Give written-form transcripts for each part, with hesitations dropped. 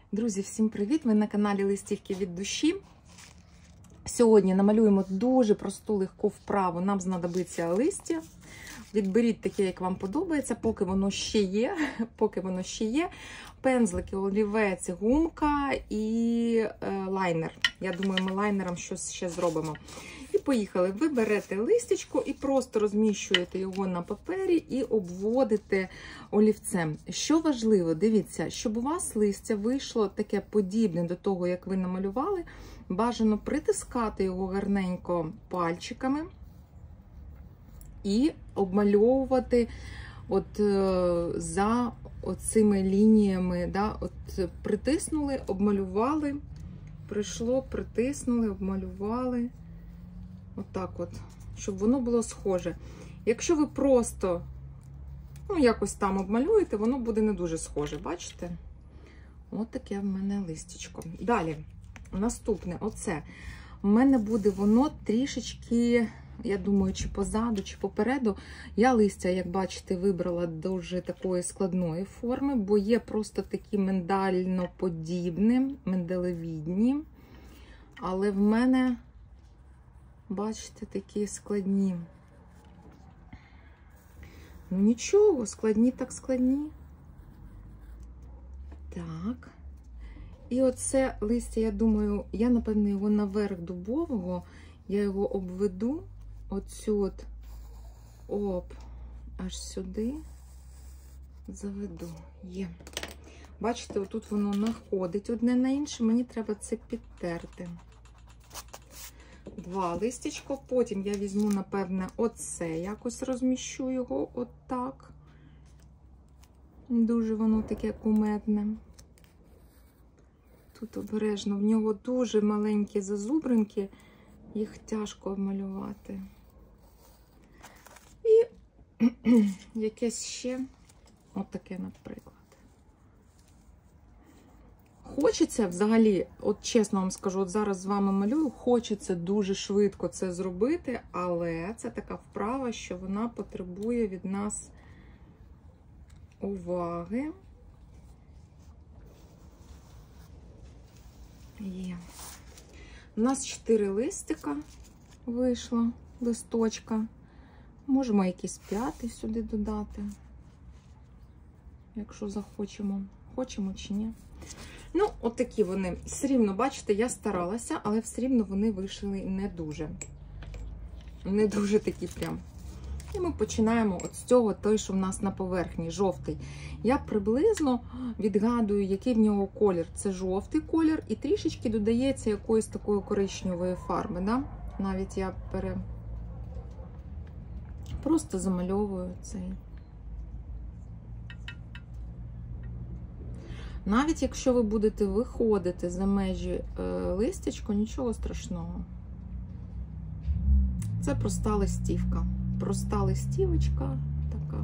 Друзі, всім привіт! Ви на каналі Листівки від душі. Сьогодні намалюємо дуже просту легку вправу. Нам знадобиться листя. Відберіть таке, як вам подобається, поки воно ще є. Пензлики, олівець, гумка і лайнер. Я думаю, ми лайнером щось ще зробимо. І поїхали. Ви берете листячко і просто розміщуєте його на папері і обводите олівцем. Що важливо, дивіться, щоб у вас листя вийшло таке подібне до того, як ви намалювали, бажано притискати його гарненько пальчиками і обмальовувати за оцими лініями. Да? Притиснули, обмалювали, прийшло, притиснули, обмалювали. Отак щоб воно було схоже. Якщо ви просто, якось там обмалюєте, воно буде не дуже схоже, бачите? От таке в мене листячко. Далі, наступне, оце. У мене буде воно трішечки, я думаю, чи позаду, чи попереду. Я листя, як бачите, вибрала дуже такої складної форми, бо є просто такі миндально-подібні, миндалевідні. Але в мене, бачите, такі складні. Ну нічого, складні так складні. Так. І оце листя, я думаю, я, напевно, його наверх дубового, я його обведу, аж сюди заведу. Є. Бачите, отут воно находить одне на інше, мені треба це підтерти. Два листячко, потім я візьму, напевне, оце, якось розміщу його отак. Дуже воно таке кумедне. Тут обережно, в нього дуже маленькі зазубринки, їх тяжко обмалювати. І якесь ще, отаке, наприклад. Хочеться взагалі, чесно вам скажу, зараз з вами малюю, хочеться дуже швидко це зробити, але це така вправа, що вона потребує від нас уваги. Є. У нас 4 листика вийшло, листочка. Можемо якийсь 5-й сюди додати, якщо захочемо. Хочемо чи ні. Отакі вони. Все рівно, бачите, я старалася, але все рівно вони вийшли не дуже. Не дуже такі прям. І ми починаємо з цього, той, що в нас на поверхні, жовтий. Я приблизно відгадую, який в нього колір. Це жовтий колір, і трішечки додається якоїсь такої коричневої фарби. Да? Навіть я просто замальовую цей. Навіть якщо ви будете виходити за межі листячко, нічого страшного. Це проста листівка. Проста листівочка така.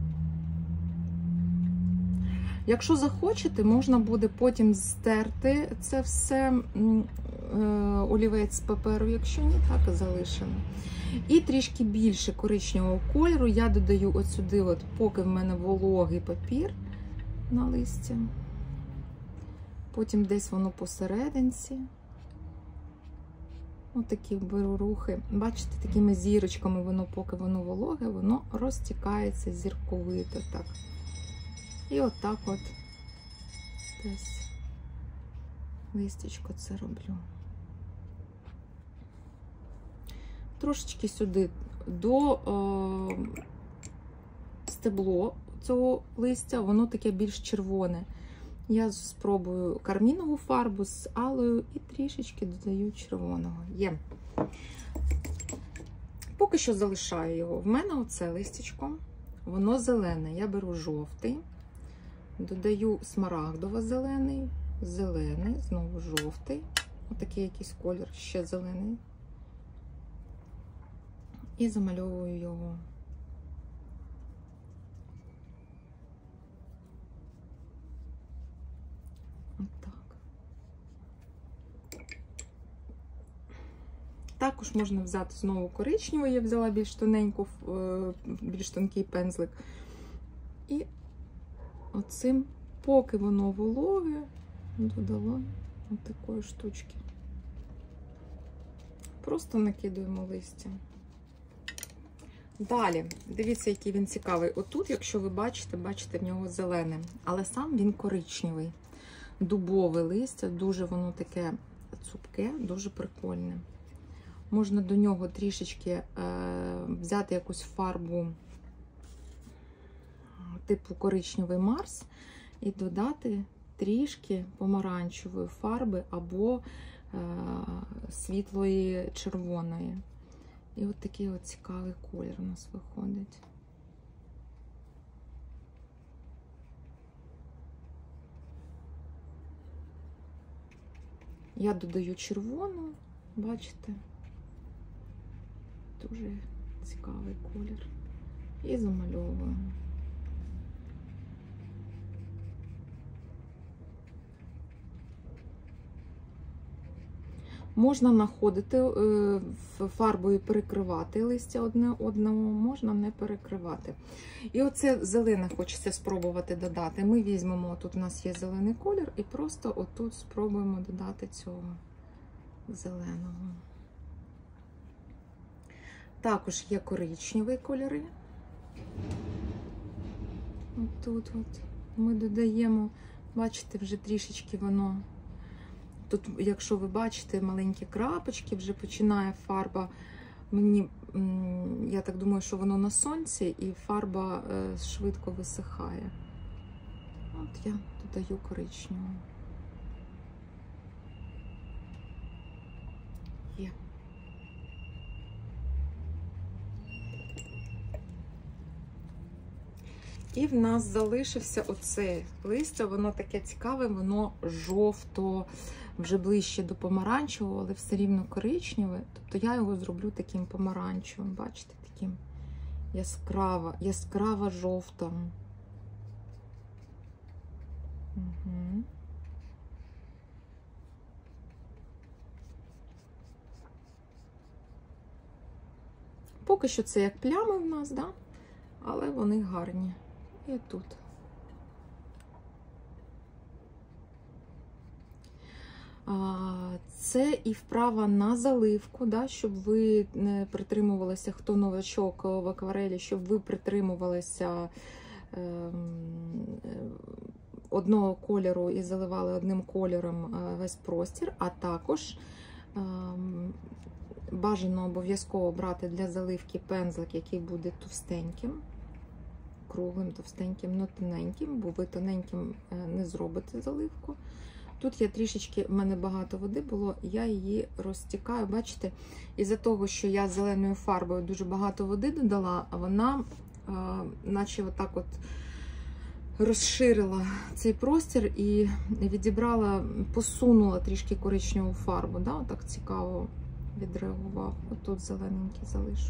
Якщо захочете, можна буде потім стерти це все, олівець з паперу, якщо ні, так і залишимо. І трішки більше коричневого кольору я додаю от сюди, поки в мене вологий папір на листя. Потім десь воно посерединці. Отакі беру рухи. Бачите, такими зірочками воно, поки воно вологе, воно розтікається зірковито так. І отак десь листячко це роблю. Трошечки сюди до стебло цього листя, воно таке більш червоне. Я спробую кармінову фарбу з алою і трішечки додаю червоного. Є. Поки що залишаю його. В мене оце листячко, воно зелене. Я беру жовтий, додаю смарагдово-зелений, зелений, знову жовтий. Отакий якийсь колір, ще зелений. І замальовую його. Також можна взяти знову коричневу, я взяла більш тонкий пензлик. І оцим, поки воно вологе, додала ось такої штучки. Просто накидуємо листя. Далі, дивіться, який він цікавий. Отут, якщо ви бачите в нього зелене, але сам він коричневий. Дубове листя, дуже воно таке цупке, дуже прикольне. Можна до нього трішечки взяти якусь фарбу типу коричневий Марс і додати трішки помаранчевої фарби або світлої червоної. І от такий от цікавий колір у нас виходить. Я додаю червону, бачите? Дуже цікавий колір. І замальовую. Можна находити фарбою, перекривати листя одне одному, можна не перекривати. І оце зелене хочеться спробувати додати. Ми візьмемо, тут у нас є зелений колір, і просто отут спробуємо додати цього зеленого. Також є коричневі кольори. Отут от ми додаємо, бачите, вже трішечки воно. Тут, якщо ви бачите, маленькі крапочки, вже починає фарба. Я так думаю, що воно на сонці, і фарба швидко висихає. От я додаю коричневу. Є. І в нас залишився оце листя, воно таке цікаве, воно жовто, вже ближче до помаранчевого, але все рівно коричневе. Тобто я його зроблю таким помаранчевим, бачите, таким яскраво жовтим. Угу. Поки що це як плями в нас, да? Але вони гарні. І тут. Це і вправа на заливку, да, щоб ви не притримувалися, хто новачок в акварелі, щоб ви притримувалися одного кольору і заливали одним кольором весь простір, а також бажано обов'язково брати для заливки пензлик, який буде товстеньким, круглим, товстеньким, но тоненьким, бо ви тоненьким не зробите заливку. Тут я трішечки, в мене багато води було, я її розтікаю, бачите, із-за того, що я зеленою фарбою дуже багато води додала, а вона наче отак от розширила цей простір і відібрала, посунула трішки коричневу фарбу, да, отак цікаво відреагував. Отут зелененький залишу.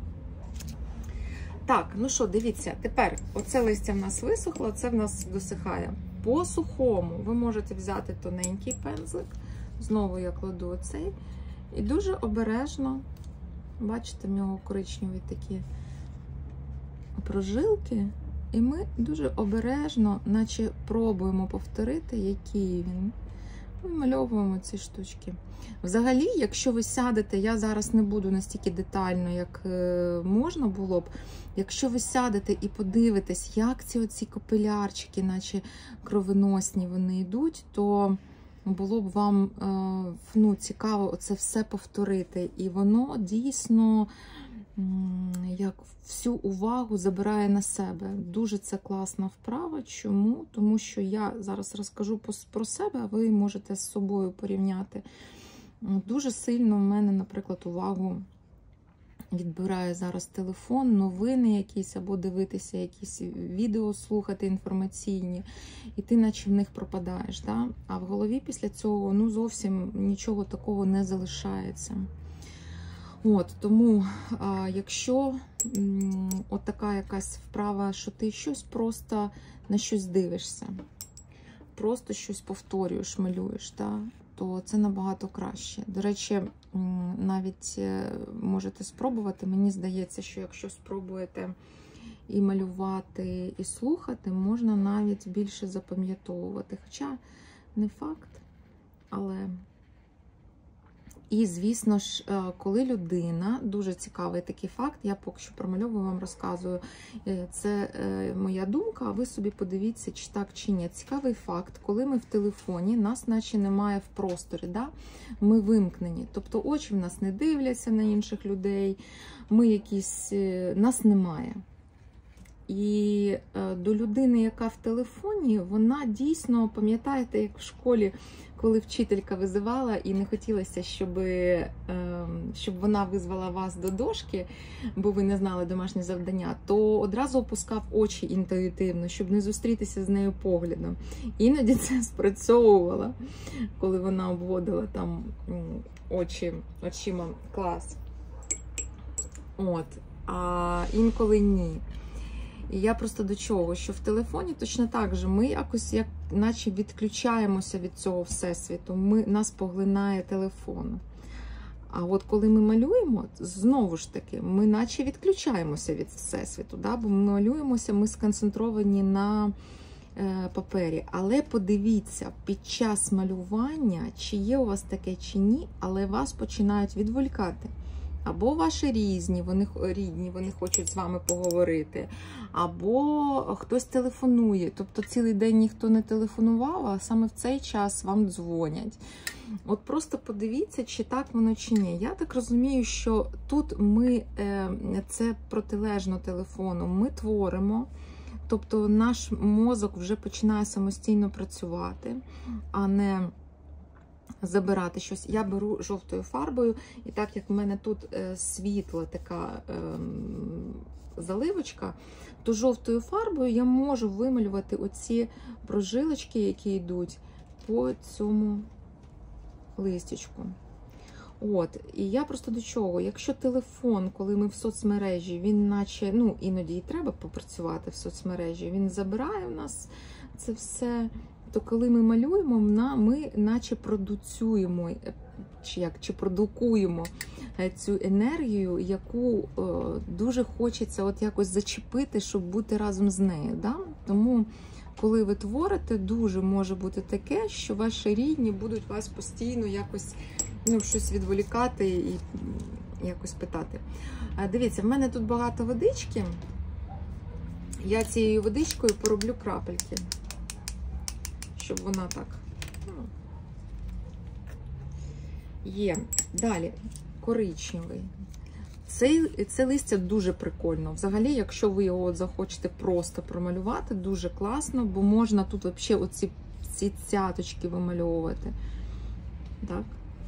Так, ну що, дивіться, тепер оце листя в нас висохло, це в нас досихає. По сухому ви можете взяти тоненький пензлик, знову я кладу оцей, і дуже обережно, бачите, в нього коричневі такі прожилки, і ми дуже обережно, наче пробуємо повторити, який він. Вимальовуємо ці штучки. Взагалі, якщо ви сядете, я зараз не буду настільки детально, як можна було б, якщо ви сядете і подивитесь, як ці оці капілярчики, наче кровоносні вони йдуть, то було б вам цікаво оце все повторити. І воно дійсно як всю увагу забирає на себе. Дуже це класна вправа. Чому? Тому що я зараз розкажу про себе, а ви можете з собою порівняти. Дуже сильно в мене, наприклад, увагу відбирає зараз телефон, новини якісь, або дивитися якісь відео, слухати інформаційні, і ти наче в них пропадаєш. Да? А в голові після цього зовсім нічого такого не залишається. Тому, якщо от така якась вправа, що ти щось просто на щось дивишся, просто щось повторюєш, малюєш, то це набагато краще. До речі, навіть можете спробувати, мені здається, що якщо спробуєте і малювати, і слухати, можна навіть більше запам'ятовувати. Хоча не факт, але... І, звісно ж, коли людина, дуже цікавий такий факт, я поки що промальовую, вам розказую, це моя думка, а ви собі подивіться, чи так, чи ні. Цікавий факт, коли ми в телефоні, нас наче немає в просторі, да? Ми вимкнені, тобто очі в нас не дивляться на інших людей, ми якісь, нас немає. І до людини, яка в телефоні, вона дійсно, пам'ятаєте, як в школі, коли вчителька визивала і не хотілося, щоб вона визвала вас до дошки, бо ви не знали домашнє завдання, то одразу опускав очі інтуїтивно, щоб не зустрітися з нею поглядом. Іноді це спрацьовувало, коли вона обводила там очима клас. От. А інколи ні. І я просто до чого, що в телефоні точно так же ми якось, як наче відключаємося від цього всесвіту, нас поглинає телефон. А от коли ми малюємо, знову ж таки, ми наче відключаємося від всесвіту, да? Бо ми малюємося, ми сконцентровані на папері. Але подивіться, під час малювання, чи є у вас таке, чи ні, але вас починають відволікати. Або ваші рідні, вони хочуть з вами поговорити, або хтось телефонує. Тобто цілий день ніхто не телефонував, а саме в цей час вам дзвонять. От просто подивіться, чи так воно, чи ні. Я так розумію, що тут це протилежно телефону, ми творимо, тобто наш мозок вже починає самостійно працювати, а не забирати щось. Я беру жовтою фарбою, і так як в мене тут світла така заливочка, то жовтою фарбою я можу вималювати оці прожилочки, які йдуть по цьому листячку. От, і я просто до чого? Якщо телефон, коли ми в соцмережі, він наче, іноді і треба попрацювати в соцмережі, він забирає в нас це все, то коли ми малюємо, ми наче продуцюємо, чи продукуємо цю енергію, яку дуже хочеться от якось зачепити, щоб бути разом з нею. Да? Тому, коли ви творите, дуже може бути таке, що ваші рідні будуть вас постійно якось щось відволікати і якось питати. Дивіться, в мене тут багато водички. Я цією водичкою пороблю крапельки, щоб вона так є. Далі, коричневий. Це листя дуже прикольно. Взагалі, якщо ви його захочете просто промалювати, дуже класно, бо можна тут взагалі ці цяточки вимальовувати. Так.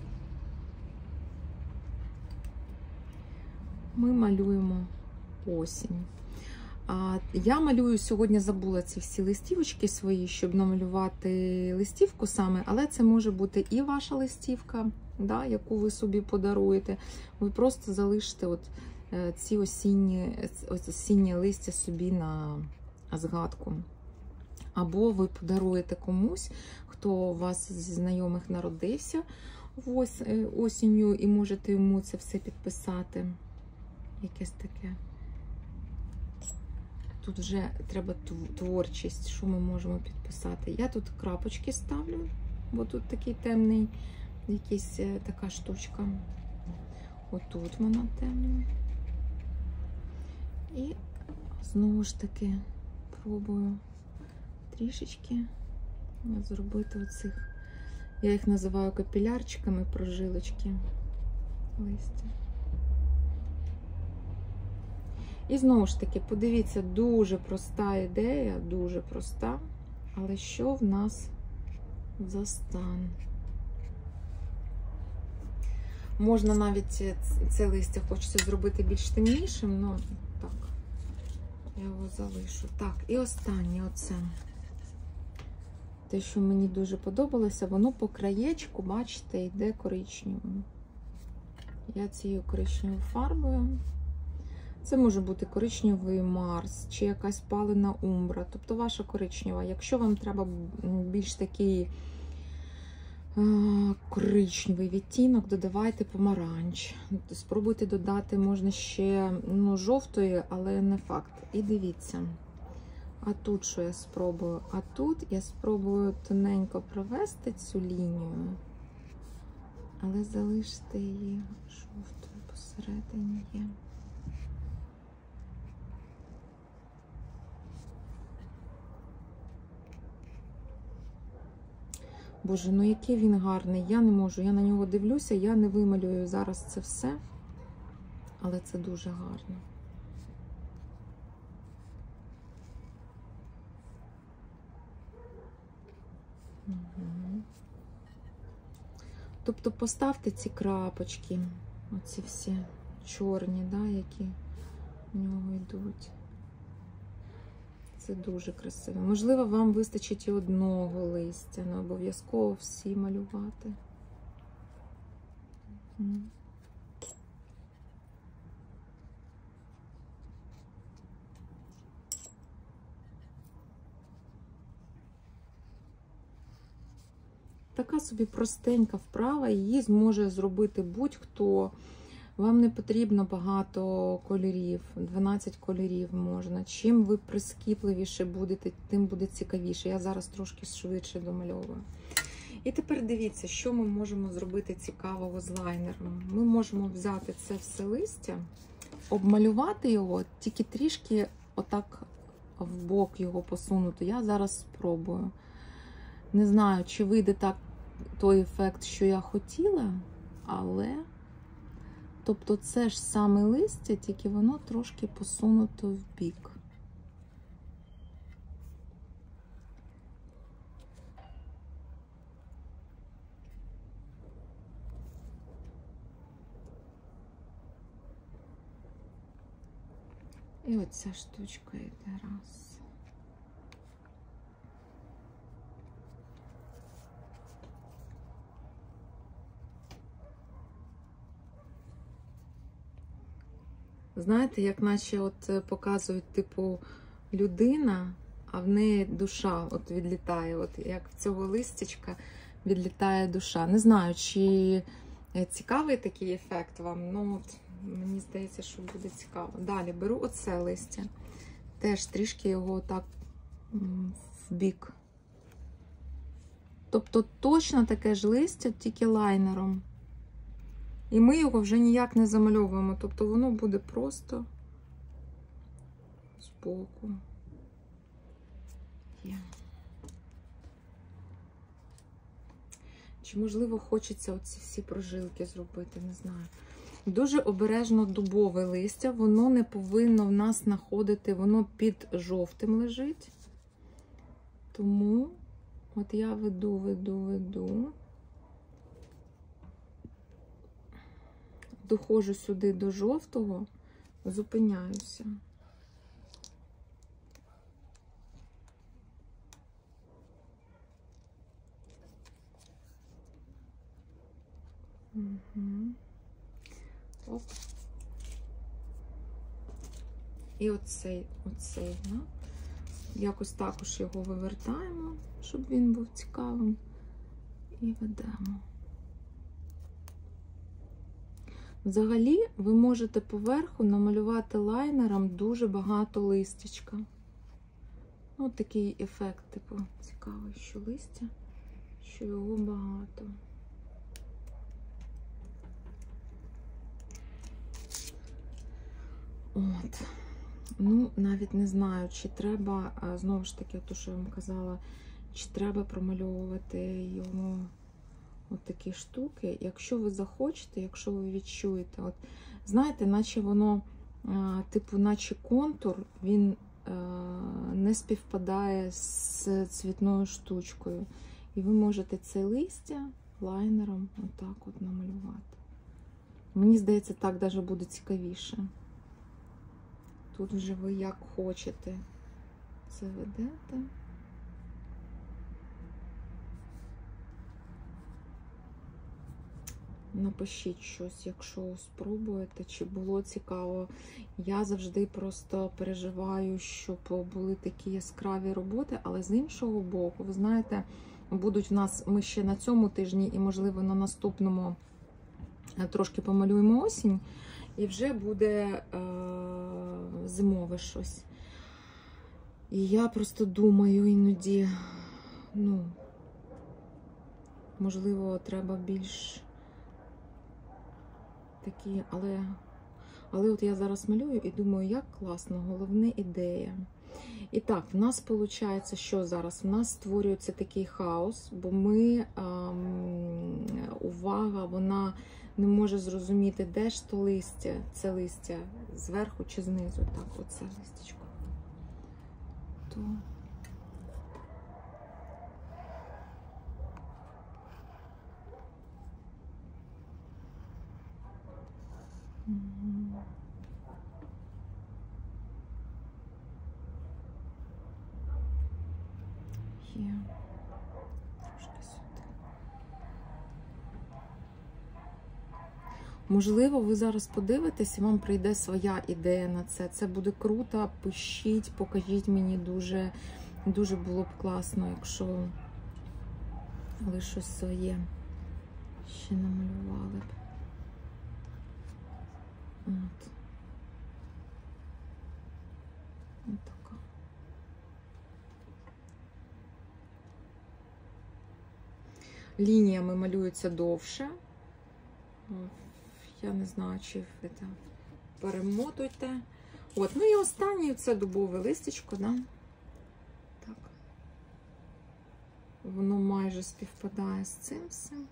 Ми малюємо осінь. Я малюю, сьогодні забула ці всі листівочки свої, щоб намалювати листівку саме, але це може бути і ваша листівка, да, яку ви собі подаруєте. Ви просто залишите ці осінні листя собі на згадку. Або ви подаруєте комусь, хто у вас зі знайомих народився осінню, і можете йому це все підписати. Якесь таке. Тут вже треба творчість, що ми можемо підписати. Я тут крапочки ставлю, бо тут такий темний, якийсь така штучка. Отут вона темна. І знову ж таки пробую трішечки зробити оцих, я їх називаю капілярчиками, прожилочки листя. І знову ж таки, подивіться, дуже проста ідея, дуже проста, але що в нас за стан? Можна навіть це листя хочеться зробити більш темнішим, але так, я його залишу. Так, і останнє оце. Те, що мені дуже подобалося, воно по краєчку, бачите, йде коричневим. Я цією коричневою фарбою. Це може бути коричневий Марс, чи якась палена умбра, тобто ваша коричнева. Якщо вам треба більш такий коричневий відтінок, додавайте помаранч. Спробуйте додати, можна ще жовтої, але не факт. І дивіться, А тут що я спробую? А тут я спробую тоненько провести цю лінію, але залишити її жовтою посередині є. Боже, ну який він гарний, я не можу, я на нього дивлюся, я не вималюю зараз це все, але це дуже гарно. Угу. Тобто поставте ці крапочки, оці всі чорні, да, які в нього йдуть. Це дуже красиво. Можливо, вам вистачить і одного листя, не обов'язково всі малювати. Така собі простенька вправа, її зможе зробити будь-хто. Вам не потрібно багато кольорів, 12 кольорів можна. Чим ви прискіпливіше будете, тим буде цікавіше. Я зараз трошки швидше домальовую. І тепер дивіться, що ми можемо зробити цікавого з лайнером. Ми можемо взяти це все листя, обмалювати його, тільки трішки отак в бок його посунути. Я зараз спробую. Не знаю, чи вийде так той ефект, що я хотіла, але... Тобто це ж саме листя, тільки воно трошки посунуто в бік. І оця штучка йде раз. Знаєте, як наче от показують, типу, людина, а в неї душа от відлітає. От як в цього листячка відлітає душа. Не знаю, чи цікавий такий ефект вам, ну от мені здається, що буде цікаво. Далі беру оце листя. Теж трішки його так в бік. Тобто точно таке ж листя, тільки лайнером. І ми його вже ніяк не замальовуємо, тобто воно буде просто збоку. Є. Чи, можливо, хочеться оці всі прожилки зробити, не знаю. Дуже обережно дубове листя, воно не повинно в нас знаходити, воно під жовтим лежить. Тому от я веду. Доходжу сюди до жовтого, зупиняюся. Угу. Оп. І оцей, да? Якось також його вивертаємо, щоб він був цікавим. І ведемо. Взагалі, ви можете поверху намалювати лайнером дуже багато листячка. Ось такий ефект, типу, цікавий, що листя, що його багато. От. Ну, навіть не знаю, чи треба, знову ж таки, то, що я вам казала, чи треба промальовувати його от такі штуки. Якщо ви захочете, якщо ви відчуєте, от, знаєте, наче воно, типу, наче контур, він не співпадає з цвітною штучкою. І ви можете це листя лайнером отак от намалювати. Мені здається, так навіть буде цікавіше. Тут вже ви як хочете це ведете. Напишіть щось, якщо спробуєте, чи було цікаво. Я завжди просто переживаю, щоб були такі яскраві роботи, але з іншого боку, ви знаєте, будуть в нас, ми ще на цьому тижні і, можливо, на наступному трошки помалюємо осінь, і вже буде зимове щось. І я просто думаю іноді, ну, можливо, треба більш такі, але от я зараз малюю і думаю, як класно, головне ідея. І так, в нас виходить, що зараз? В нас створюється такий хаос, бо ми, увага, вона не може зрозуміти, де ж то листя, це листя, зверху чи знизу. Так, оце листячко. То... Є. Трошки сюди. Можливо, ви зараз подивитесь, і вам прийде своя ідея на це. Це буде круто, пишіть, покажіть мені, дуже було б класно, якщо ви щось своє ще намалювали б. От. Ось така. Лініями малюються довше. Я не знаю, чи ви там перемотуйте. От, ну і останнє це дубове листячко, да? Так. Воно майже співпадає з цим всім.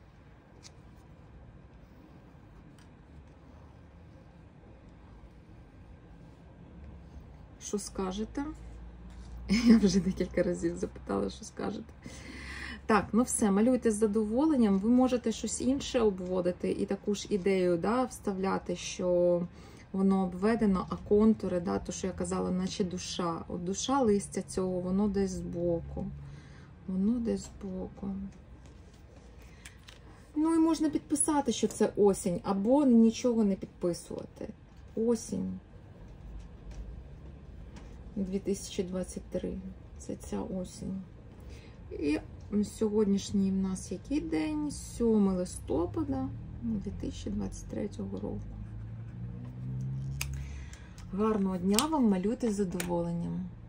Що скажете? Я вже декілька разів запитала, що скажете. Так, ну все, малюйте з задоволенням. Ви можете щось інше обводити і таку ж ідею, да, вставляти, що воно обведено, а контури, да, то, що я казала, наче душа. От душа листя цього, воно десь збоку. Воно десь збоку. Ну і можна підписати, що це осінь, або нічого не підписувати. Осінь. 2023. Це ця осінь. І сьогоднішній в нас який день? 7 листопада 2023 року. Гарного дня вам, малюйте з задоволенням.